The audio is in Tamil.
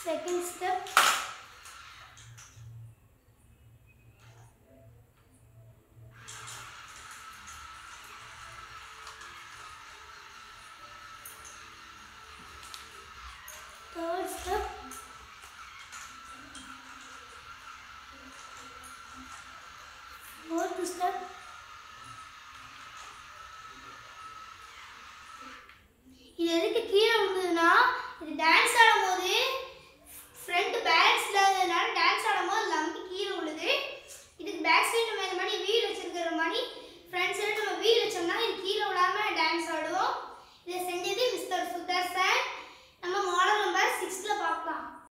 Second step. Third step. Fourth step. இது எதுக்கு கீழே விழுந்ததுன்னா இது டான்ஸ் ஆடும்போது